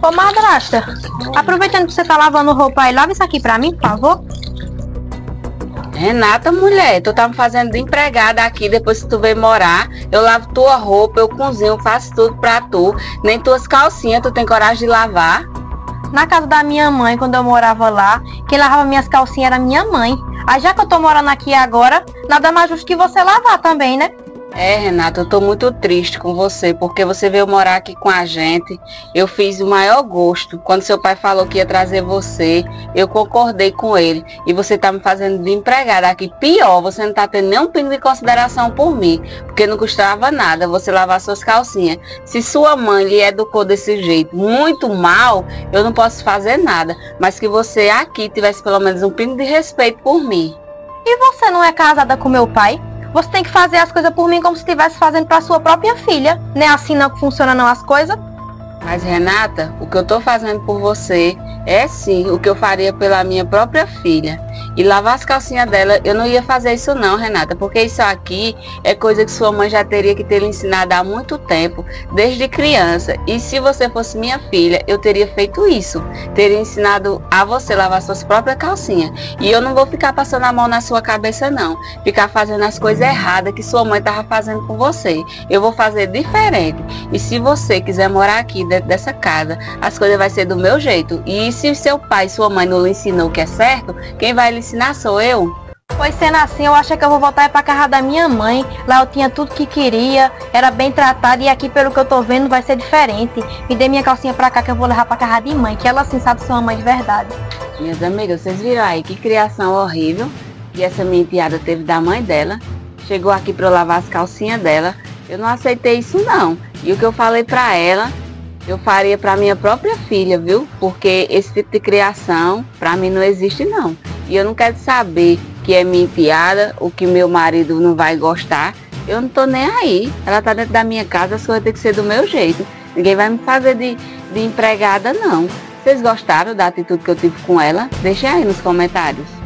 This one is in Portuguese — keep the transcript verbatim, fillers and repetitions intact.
Ô, madrasta, aproveitando que você tá lavando roupa aí, lava isso aqui pra mim, por favor. Renata, mulher, tu tá me fazendo de empregada aqui depois que tu veio morar. Eu lavo tua roupa, eu cozinho, faço tudo pra tu. Nem tuas calcinhas tu tem coragem de lavar. Na casa da minha mãe, quando eu morava lá, quem lavava minhas calcinhas era minha mãe. Aí já que eu tô morando aqui agora, nada mais justo que você lavar também, né? É, Renata, eu tô muito triste com você, porque você veio morar aqui com a gente. Eu fiz o maior gosto. Quando seu pai falou que ia trazer você, eu concordei com ele. E você tá me fazendo de empregada aqui. Pior, você não tá tendo nenhum pingo de consideração por mim, porque não custava nada você lavar suas calcinhas. Se sua mãe lhe educou desse jeito, muito mal, eu não posso fazer nada. Mas que você aqui tivesse pelo menos um pingo de respeito por mim. E você não é casada com meu pai? Você tem que fazer as coisas por mim como se estivesse fazendo para sua própria filha. Não é assim não que funciona não as coisas? Mas, Renata, o que eu tô fazendo por você é sim o que eu faria pela minha própria filha. E lavar as calcinhas dela, eu não ia fazer isso não, Renata, porque isso aqui é coisa que sua mãe já teria que ter lhe ensinado há muito tempo, desde criança. E se você fosse minha filha, eu teria feito isso. Teria ensinado a você lavar suas próprias calcinhas. E eu não vou ficar passando a mão na sua cabeça não. Ficar fazendo as coisas erradas que sua mãe tava fazendo com você. Eu vou fazer diferente. E se você quiser morar aqui dentro dessa casa, as coisas vai ser do meu jeito. E se seu pai e sua mãe não lhe ensinou o que é certo, quem vai lhe ensinar sou eu. Pois sendo assim, eu acho que eu vou voltar para casa da minha mãe. Lá eu tinha tudo que queria, era bem tratada, e aqui pelo que eu tô vendo vai ser diferente. Me dê minha calcinha pra cá que eu vou levar pra casa de mãe, que ela sim sabe ser uma mãe de verdade. Minhas amigas, vocês viram aí que criação horrível que essa minha enteada teve da mãe dela. Chegou aqui pra eu lavar as calcinhas dela. Eu não aceitei isso não. E o que eu falei pra ela, eu faria pra minha própria filha, viu? Porque esse tipo de criação pra mim não existe não. E eu não quero saber que é minha enteada, o que meu marido não vai gostar. Eu não tô nem aí. Ela tá dentro da minha casa, as coisas têm que ser do meu jeito. Ninguém vai me fazer de, de empregada não. Vocês gostaram da atitude que eu tive com ela? Deixem aí nos comentários.